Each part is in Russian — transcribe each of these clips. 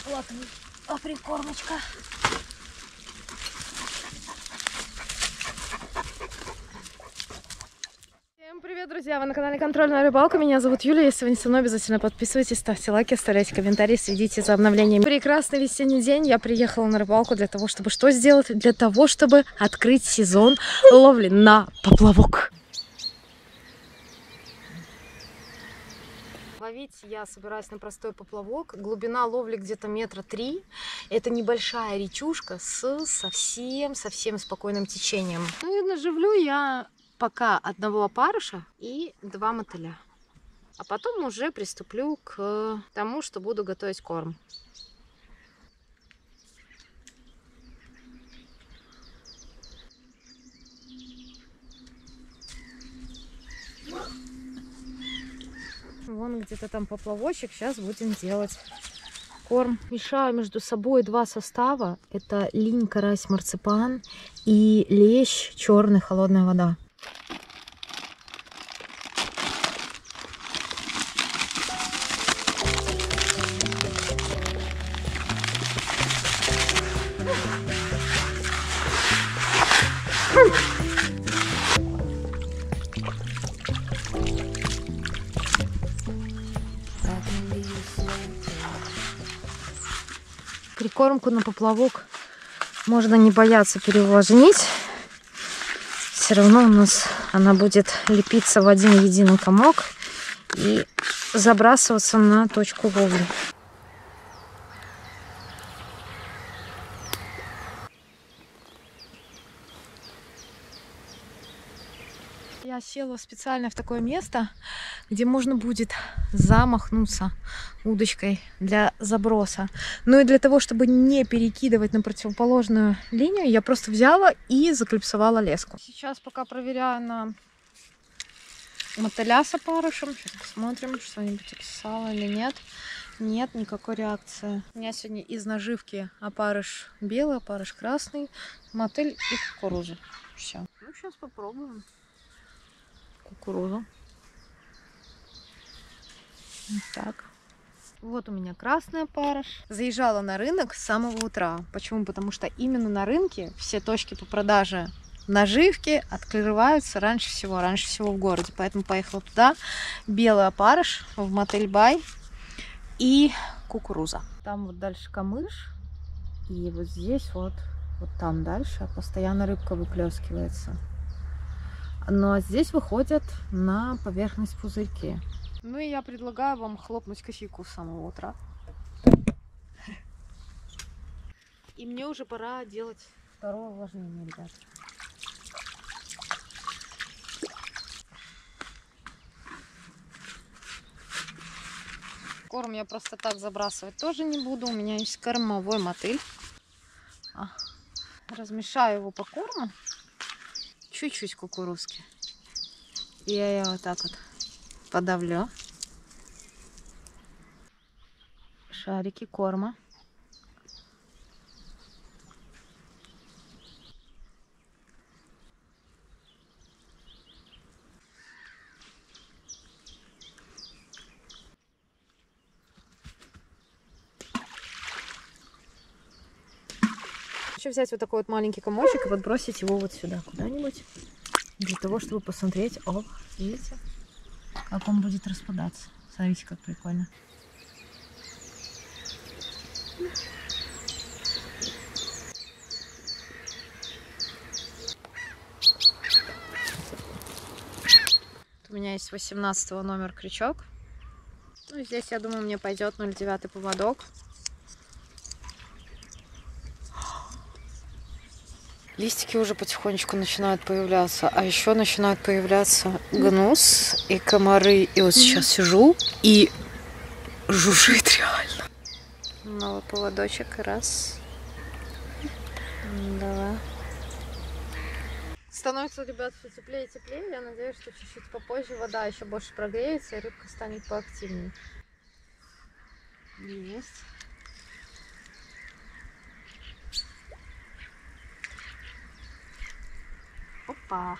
Вот прикормочка. Всем привет, друзья! Вы на канале Контрольная рыбалка. Меня зовут Юлия. Если вы не со мной, обязательно подписывайтесь, ставьте лайки, оставляйте комментарии, следите за обновлениями. Прекрасный весенний день. Я приехала на рыбалку для того, чтобы что сделать? Для того, чтобы открыть сезон ловли на поплавок. Ловить я собираюсь на простой поплавок. Глубина ловли где-то 3 метра. Это небольшая речушка с совсем спокойным течением. Ну и наживлю я пока одного опарыша и 2 мотыля. А потом уже приступлю к тому, что буду готовить корм. Вон где-то там поплавочек. Сейчас будем делать корм. Мешаю между собой 2 состава. Это линь, карась, марципан и лещ, черный, холодная вода. Прикормку на поплавок можно не бояться переувлажнить. Все равно у нас она будет лепиться в один единый комок и забрасываться на точку ловли. Я села специально в такое место, где можно будет замахнуться удочкой для заброса. Ну и для того, чтобы не перекидывать на противоположную линию, я просто взяла и заклипсовала леску. Сейчас пока проверяю на мотыля с опарышем. Сейчас посмотрим, что-нибудь отсосало или нет. Нет никакой реакции. У меня сегодня из наживки опарыш белый, опарыш красный, мотыль и кукуруза. Все. Ну, сейчас попробуем кукурузу. Вот так. Вот у меня красный опарыш. Заезжала на рынок с самого утра. Почему? Потому что именно на рынке все точки по продаже наживки открываются раньше всего в городе. Поэтому поехала туда. Белый опарыш в мотель-бай и кукуруза. Там вот дальше камыш. И вот здесь вот там дальше постоянно рыбка выплескивается. Ну а здесь выходят на поверхность пузырьки. Ну и я предлагаю вам хлопнуть кофейку с самого утра. И мне уже пора делать второе увлажнение, ребят. Корм я просто так забрасывать тоже не буду. У меня есть кормовой мотыль. Размешаю его по корму. Чуть-чуть кукурузки. И я ее вот так вот подавлю. Шарики корма. Еще взять вот такой вот маленький комочек и подбросить его вот сюда куда-нибудь. Для того, чтобы посмотреть, видите, как он будет распадаться. Смотрите, как прикольно. У меня есть 18 номер крючок. Ну, здесь, я думаю, мне пойдет 0,9 поводок. Листики уже потихонечку начинают появляться. А еще начинают появляться гнус и комары. И вот сейчас сижу и жужжит реально. Новый поводочек. Раз. Два. Становится, ребят, все теплее и теплее. Я надеюсь, что чуть-чуть попозже вода еще больше прогреется и рыбка станет поактивнее. Есть. Опа!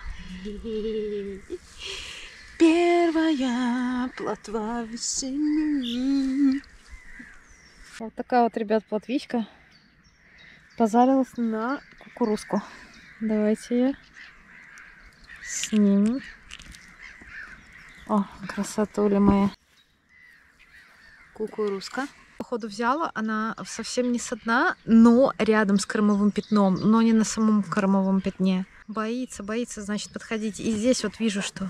Первая плотва весенняя. Вот такая вот, ребят, плотвичка позарилась на кукурузку. Давайте ее снимем. О, красотуля моя. Кукурузка. Походу взяла, она совсем не со дна, но рядом с кормовым пятном, но не на самом кормовом пятне. Боится, боится, значит, подходить. И здесь вот вижу, что...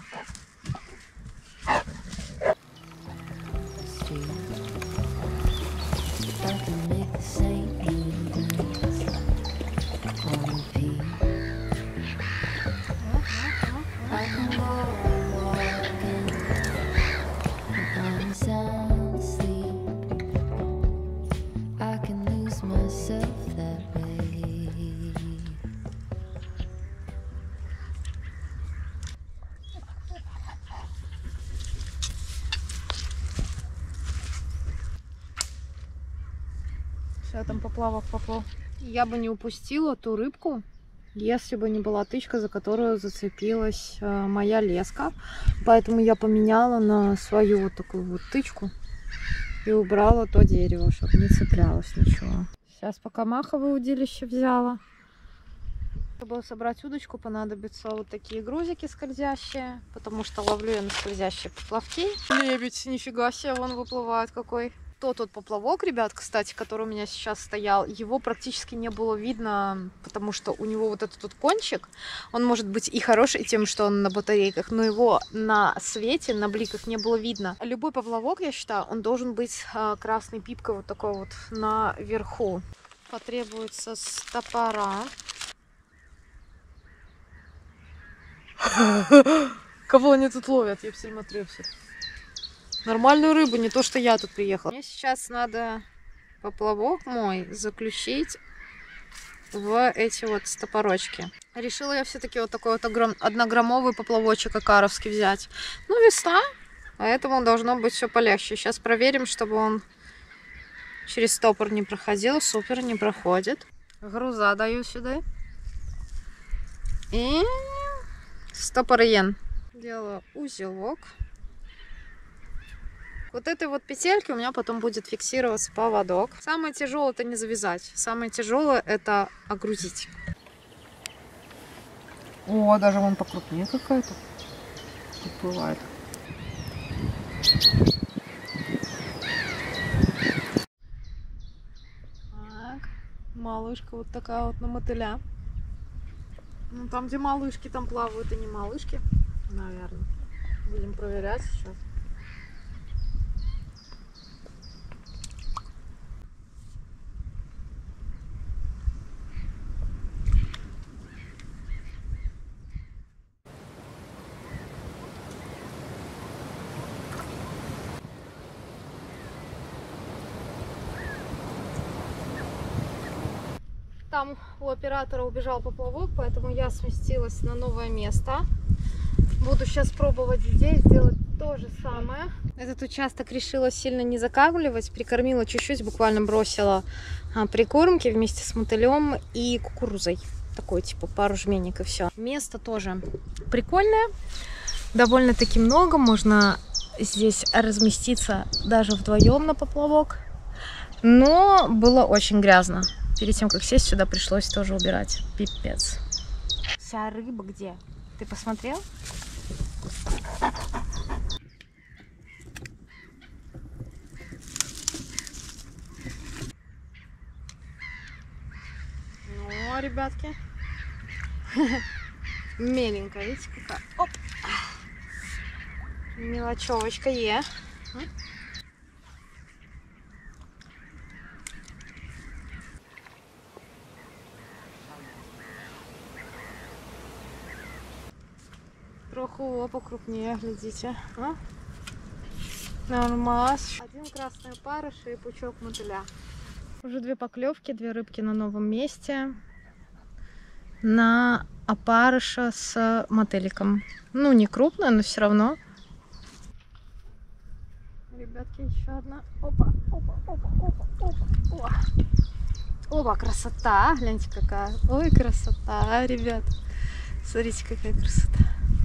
Там поплавок поплыл. Я бы не упустила ту рыбку, если бы не была тычка, за которую зацепилась моя леска. Поэтому я поменяла на свою вот такую вот тычку и убрала то дерево, чтобы не цеплялось ничего. Сейчас пока маховое удилище взяла. Чтобы собрать удочку, понадобятся вот такие грузики скользящие, потому что ловлю я на скользящие поплавки. Лебедь, нифига себе, вон выплывает какой. Тот поплавок, ребят, кстати, который у меня сейчас стоял, его практически не было видно, потому что у него вот этот вот кончик, он может быть и хороший тем, что он на батарейках, но его на свете, на бликах не было видно. Любой поплавок, я считаю, он должен быть красной пипкой вот такой вот наверху. Потребуется стопора. Кого они тут ловят? Я все смотрю все. Нормальную рыбу, не то, что я тут приехала. Мне сейчас надо поплавок мой заключить в эти вот стопорочки. Решила я все-таки вот такой вот однограммовый поплавочек акаровский взять. Ну, весна, поэтому должно быть все полегче. Сейчас проверим, чтобы он через стопор не проходил. Супер, не проходит. Груза даю сюда. И стопор йен. Делаю узелок. Вот этой вот петельки у меня потом будет фиксироваться поводок. Самое тяжелое это не завязать. Самое тяжелое это огрузить. О, даже вон покрупнее какая-то уплывает. Так, малышка вот такая вот на мотыля. Ну, там, где малышки, там плавают и не малышки, наверное. Будем проверять сейчас. Там у оператора убежал поплавок, поэтому я сместилась на новое место. Буду сейчас пробовать здесь делать то же самое. Этот участок решила сильно не закармливать. Прикормила чуть-чуть, буквально бросила прикормки вместе с мотылем и кукурузой. Такой типа пару жменек и все. Место тоже прикольное. Довольно-таки много. Можно здесь разместиться даже вдвоем на поплавок. Но было очень грязно. Перед тем, как сесть сюда, пришлось тоже убирать. Пипец. Вся рыба где? Ты посмотрел? Ну, ребятки. Меленькая, видите, какая? Оп! Мелочевочка е. Троху покрупнее, глядите. А? Нормас. Один красный опарыш и пучок мотыля. Уже две поклевки, две рыбки на новом месте. На опарыша с мотыликом. Ну, не крупная, но все равно. Ребятки, еще одна. Опа, опа, опа, опа, опа, опа. Опа, красота. Гляньте, какая. Ой, красота, ребят. Смотрите, какая красота.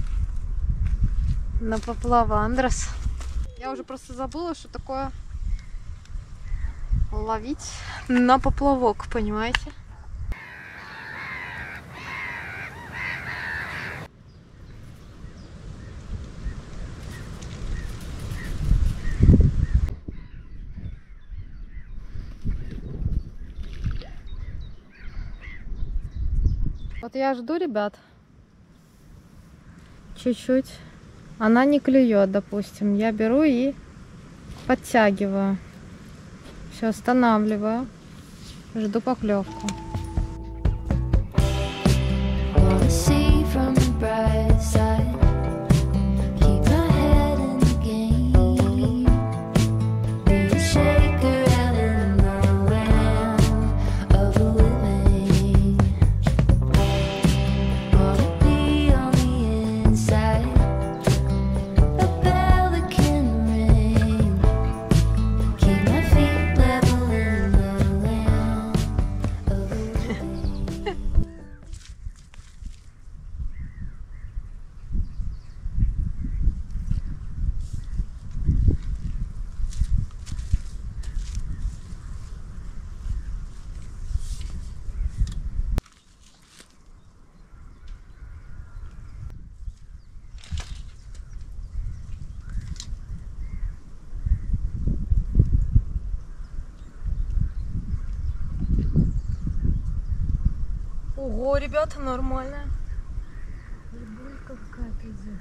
На поплавандрос. Я уже просто забыла, что такое ловить на поплавок, понимаете? Вот я жду, ребят, чуть-чуть. Она не клюет, допустим. Я беру и подтягиваю. Все, останавливаю. Жду поклевку. Ого, ребята, нормально. Рыбулька какая-то идет.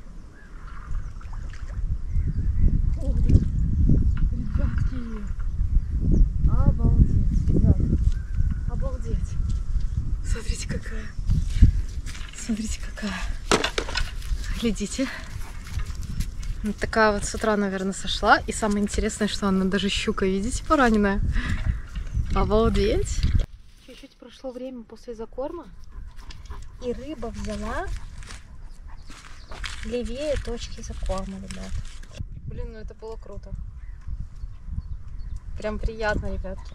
Ребятки. Обалдеть, ребят. Обалдеть. Смотрите, какая. Смотрите, какая. Глядите. Вот такая вот с утра, наверное, сошла. И самое интересное, что она даже щука, видите, пораненная. Обалдеть. Чуть-чуть прошло время после закорма, и рыба взяла левее точки закорма, ребят. Блин, ну это было круто. Прям приятно, ребятки.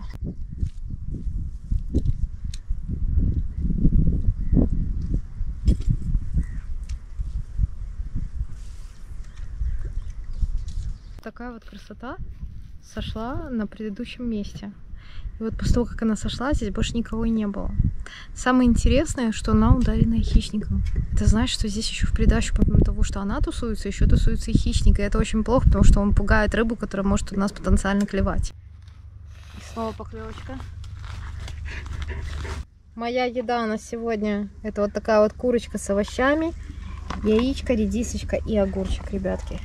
Такая вот красота сошла на предыдущем месте. И вот после того, как она сошла, здесь больше никого и не было. Самое интересное, что она ударенная хищником. Это значит, что здесь еще в придачу, помимо того, что она тусуется, еще тусуется и хищник. И это очень плохо, потому что он пугает рыбу, которая может у нас потенциально клевать. И снова поклевочка. Моя еда на сегодня — это вот такая вот курочка с овощами, яичко, редисочка и огурчик, ребятки.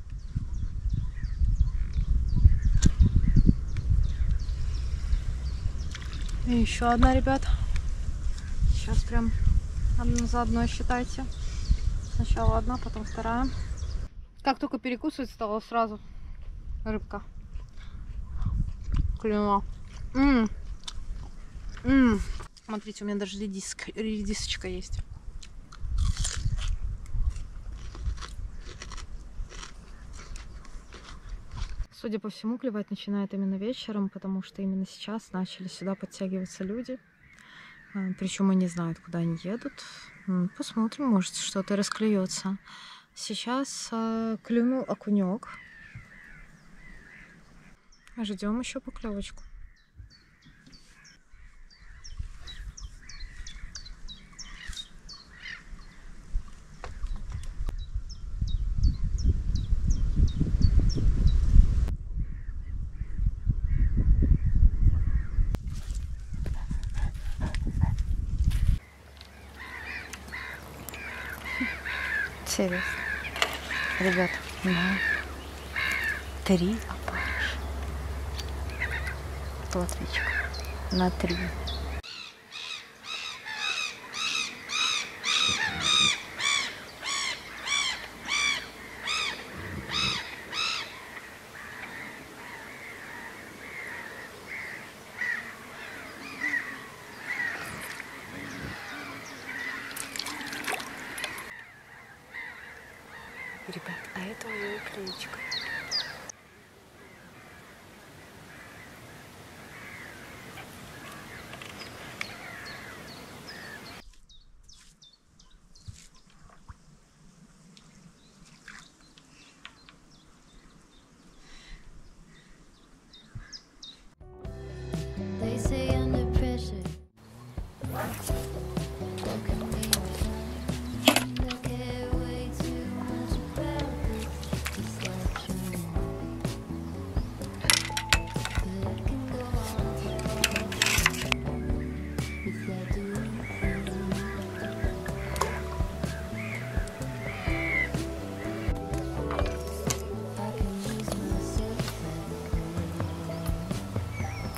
И еще одна, ребят. Сейчас прям одну за одной считайте. Сначала одна, потом вторая. Как только перекусывать стало, сразу рыбка клюнула. Смотрите, у меня даже редисочка есть. Судя по всему, клевать начинает именно вечером, потому что именно сейчас начали сюда подтягиваться люди. Причем они знают, куда они едут. Посмотрим, может что-то расклюется. Сейчас клюнул окунек. Ждем еще поклевочку. Серьезно. Ребят, на 3 опарыша. Плотвичка. На 3. Ребят, а это моя клеечка.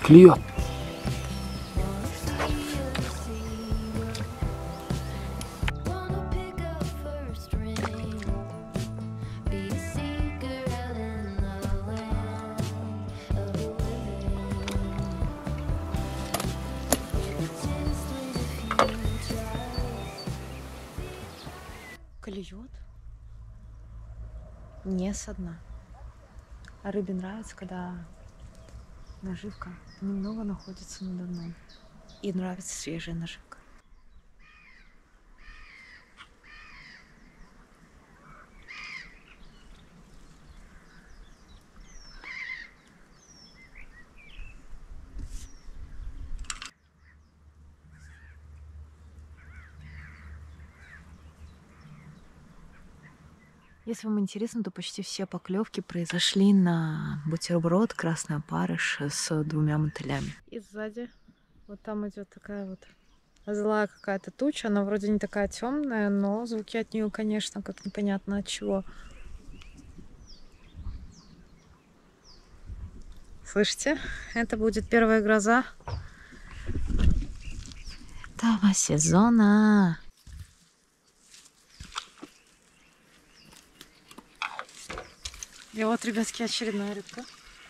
Клюет. Клюет не со дна. А рыбе нравится, когда наживка немного находится надо мной. И нравится свежая наживка. Если вам интересно, то почти все поклевки произошли на бутерброд красный опарыш с 2 мотылями. И сзади вот там идет такая вот злая какая-то туча. Она вроде не такая темная, но звуки от нее, конечно, как непонятно от чего. Слышите? Это будет первая гроза этого сезона. И вот, ребятки, очередная рыбка.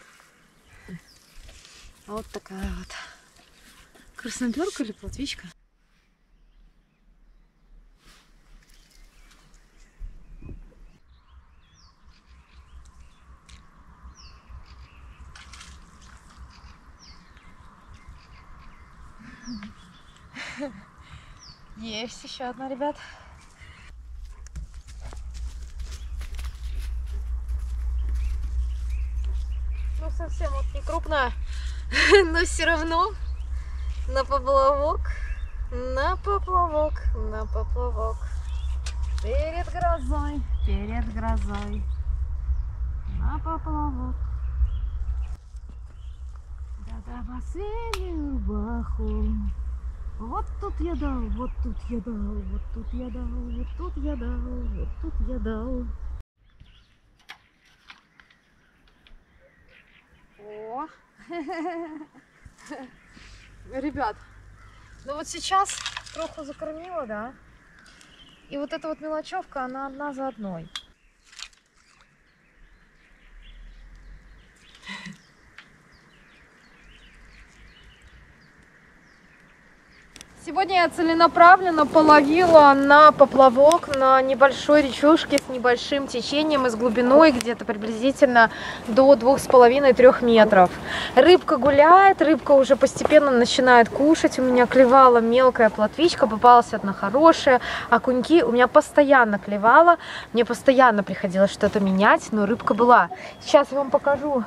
Вот такая вот красноперка или плотвичка. Есть еще одна, ребят. Ну, совсем вот не крупная, но все равно на поплавок, на поплавок, на поплавок. Перед грозой, на поплавок. Да-да, последнюю баху. Вот тут я дал, вот тут я дал, вот тут я дал, вот тут я дал, вот тут я дал. О! Ребят, ну вот сейчас кроху закормила, да? И вот эта вот мелочевка, она одна за одной. Сегодня я целенаправленно половила на поплавок на небольшой речушке с небольшим течением и с глубиной где-то приблизительно до 2,5-3 метров. Рыбка гуляет, рыбка уже постепенно начинает кушать. У меня клевала мелкая плотвичка, попалась одна хорошая. Окуньки у меня постоянно клевала, мне постоянно приходилось что-то менять, но рыбка была. Сейчас я вам покажу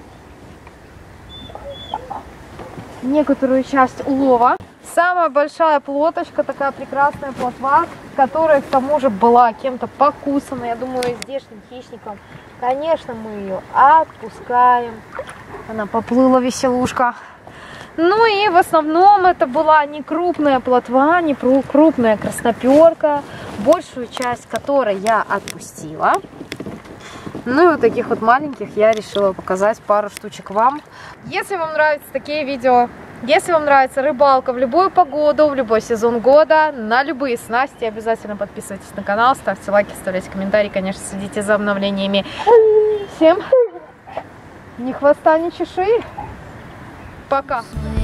некоторую часть улова. Самая большая плоточка, такая прекрасная плотва, которая к тому же была кем-то покусана, я думаю, здешним хищником. Конечно, мы ее отпускаем. Она поплыла, веселушка. Ну и в основном это была не крупная плотва, не крупная красноперка, большую часть которой я отпустила. Ну и вот таких вот маленьких я решила показать пару штучек вам. Если вам нравятся такие видео, если вам нравится рыбалка в любую погоду, в любой сезон года, на любые снасти, обязательно подписывайтесь на канал, ставьте лайки, оставляйте комментарии, конечно, следите за обновлениями. Всем ни хвоста, ни чешуи. Пока.